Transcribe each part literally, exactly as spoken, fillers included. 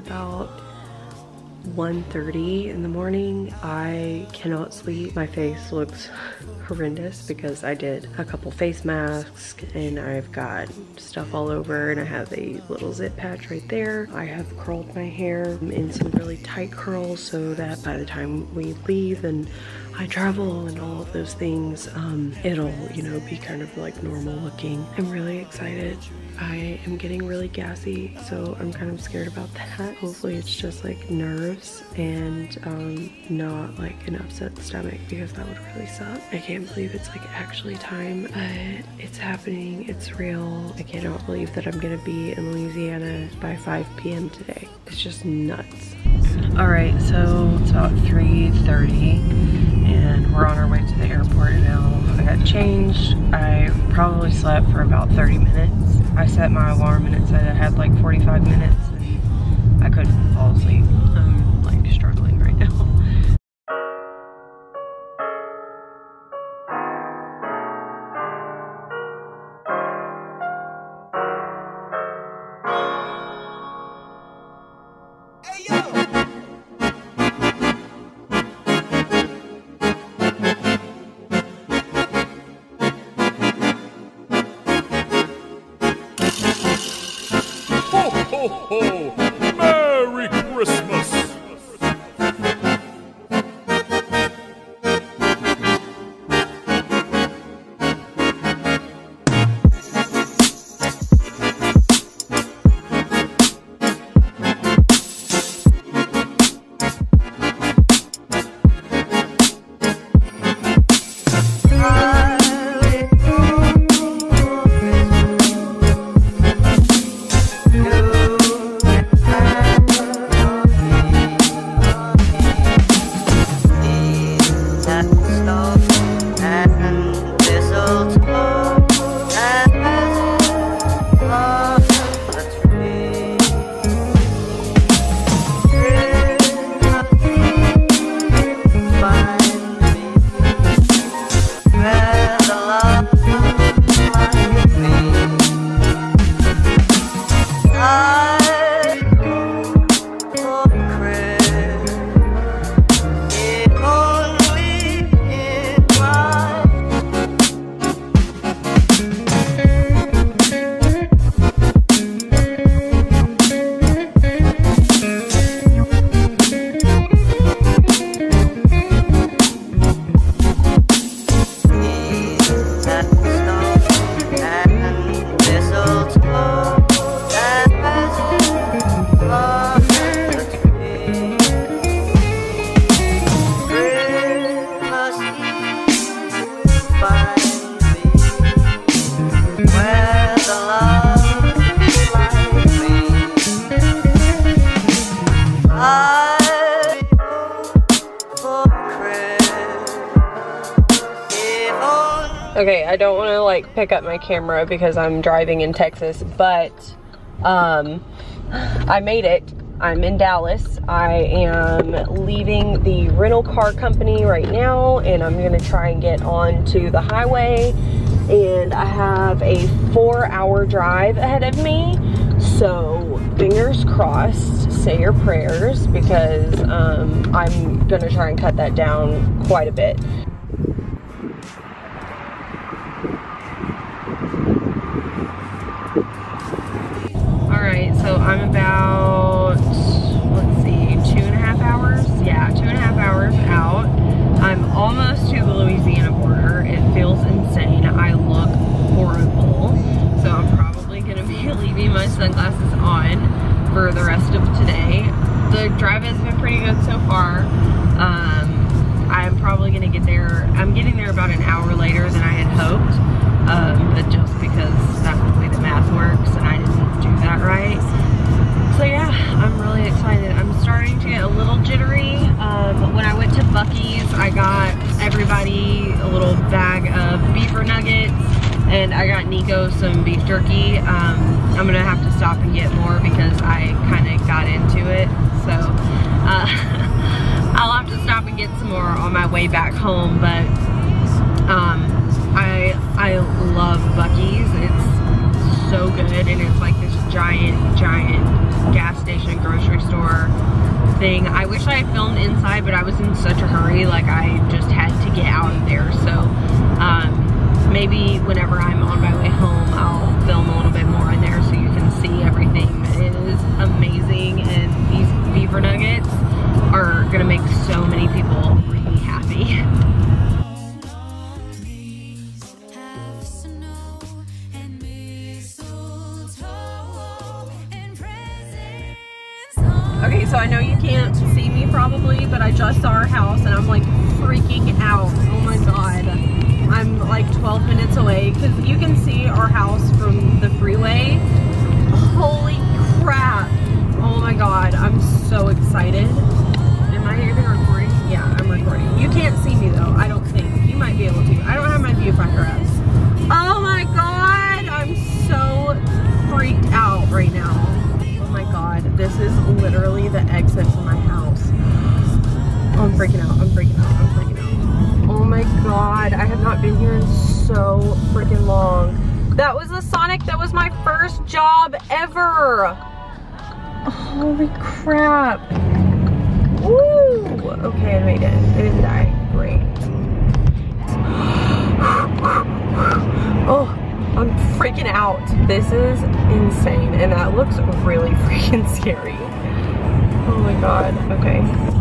about one thirty in the morning. I cannot sleep. My face looks horrendous because I did a couple face masks and I've got stuff all over, and I have a little zip patch right there. I have curled my hair in some really tight curls so that by the time we leave and I travel and all of those things, um, it'll, you know, be kind of like normal looking. I'm really excited. I am getting really gassy, so I'm kind of scared about that. Hopefully it's just like nerves and um, not like an upset stomach, because that would really suck. I can't believe it's like actually time, but it's happening, it's real. I cannot believe that I'm gonna be in Louisiana by five p m today. It's just nuts. All right, so it's about three thirty and we're on our way to the airport now. I got changed. I probably slept for about thirty minutes. I set my alarm and it said I had like forty-five minutes and I couldn't fall asleep. I'm like struggling right now. Ho, ho! Merry Christmas! Okay, I don't want to like pick up my camera because I'm driving in Texas, but um, I made it. I'm in Dallas. I am leaving the rental car company right now, and I'm gonna try and get onto the highway, and I have a four hour drive ahead of me. So fingers crossed, say your prayers, because um, I'm gonna try and cut that down quite a bit. Alright, so I'm about, let's see, two and a half hours? Yeah, two and a half hours out. I'm almost to the Louisiana border. It feels insane. I look horrible. So I'm probably going to be leaving my sunglasses on for the rest of today. The drive has been pretty good so far. Um, I'm probably going to get there, I'm getting there about an hour later than I had hoped. Um, but just because that's the way the math works and I didn't do that right. So yeah, I'm really excited. I'm starting to get a little jittery. Um, when I went to Buc-ee's, I got everybody a little bag of beaver nuggets, and I got Nico some beef jerky. Um, I'm gonna have to stop and get more because I kind of got into it. So uh, I'll have to stop and get some more on my way back home. But um, I I love Buc-ee's. It's so good, and it's like this giant, giant gas station, grocery store thing. I wish I had filmed inside, but I was in such a hurry, like I just had to get out of there. So um, maybe whenever I'm on my way home, I'll film a little bit more in there so you can see everything. It is amazing, and these beaver nuggets are gonna make so many people really happy. Okay, so I know you can't see me probably, but I just saw our house and I'm like freaking out. Oh my god. I'm like twelve minutes away because you can see our house from the freeway. Holy crap. Oh my god, I'm so excited. Am I even recording? Yeah, I'm recording. You can't see me though, I don't think. You might be able to. I don't have my viewfinder up. Oh my god, I'm so freaked out right now. Oh my god, this is literally the exit to my house. Oh, I'm freaking out, I'm freaking out, I'm freaking out. Oh my god, I have not been here in so freaking long. That was the Sonic, that was my first job ever. Holy crap. Woo! Okay, I made it. I didn't die. Great. Oh, I'm freaking out. This is insane, and that looks really freaking scary. Oh my god. Okay.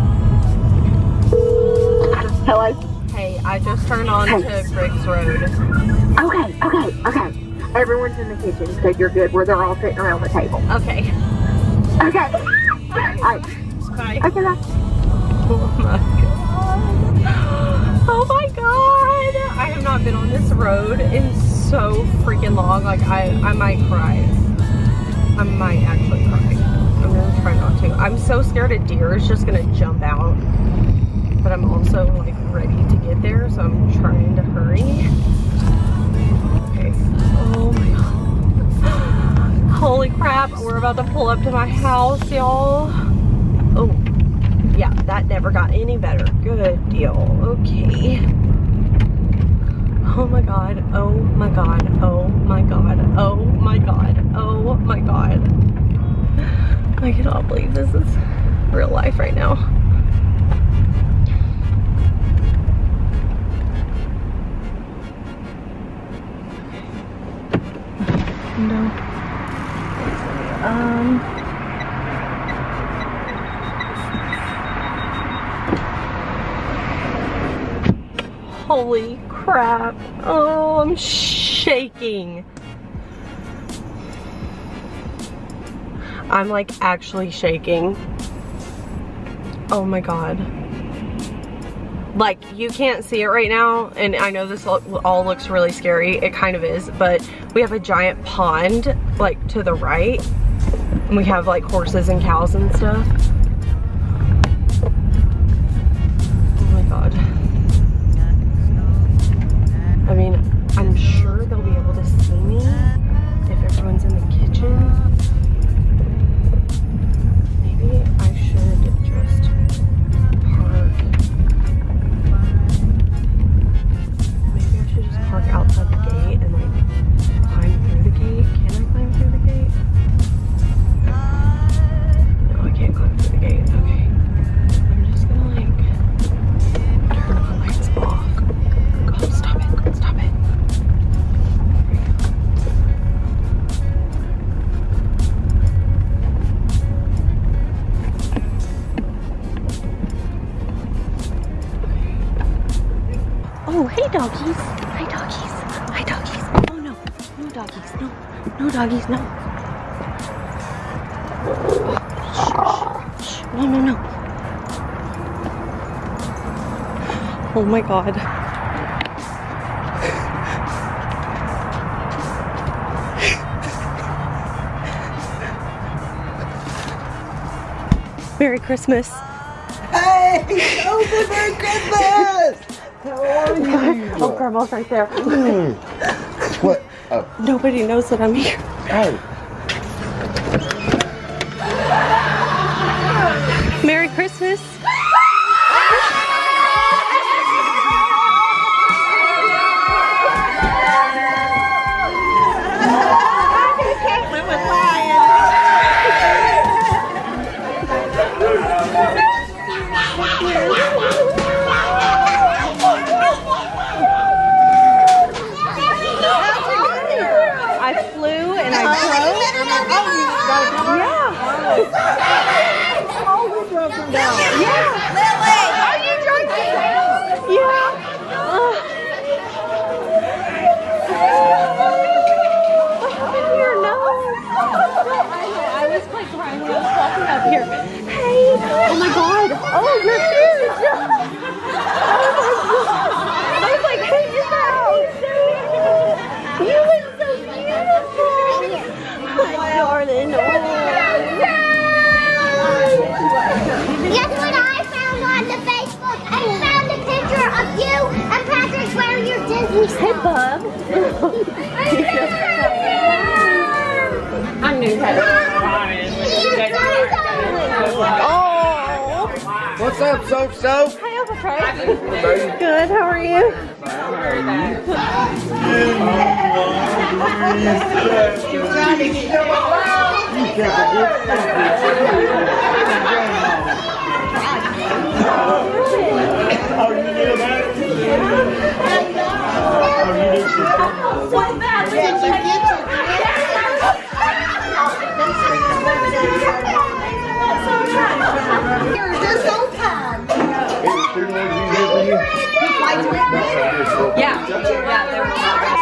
Hello? Hey, I just turned on Hey. to Griggs Road. Okay, okay, okay. Everyone's in the kitchen, so you're good. Where they're all sitting around the table. Okay. Okay. Alright. Bye. Okay, bye. Oh my god. Oh my god. I have not been on this road in so freaking long. Like, I, I might cry. I might actually cry. I'm gonna try not to. I'm so scared a deer is just gonna jump out. But I'm also like ready to get there, so I'm trying to hurry. Okay. Oh my god. Holy crap, we're about to pull up to my house, y'all. Oh, yeah, that never got any better. Good deal. Okay. Oh my god. Oh my god. Oh my god. Oh my god. Oh my god. I cannot believe this is real life right now. No. Um. Holy crap. Oh, I'm shaking. I'm like actually shaking. Oh my god. Like, you can't see it right now, and I know this all, all looks really scary. It kind of is, but we have a giant pond, like, to the right. And we have, like, horses and cows and stuff. Oh my god. I mean, I'm sure they'll be able to see me if everyone's in the kitchen. Maybe I should just park. Maybe I should just park outside the gate and like climb through the gate. Can I climb through the gate? No, I can't climb through the gate. Okay. I'm just gonna like turn the lights off. God, stop it. Stop it. Oh, hey doggies. Hi doggies. Hi doggies. Oh no. No doggies. No. No doggies. No. Oh, shh, shh, shh. No, no, no. Oh my god. Merry Christmas. Hey! Open Merry Christmas! How are you? Oh, Grandma's right there. Mm. What? Oh. Nobody knows that I'm here. Oh. Merry Christmas. We was lying. Hey, bub. I'm new. Oh. What's up, Soap Soap? Hi, Uncle Good. How are you? Yeah, yeah,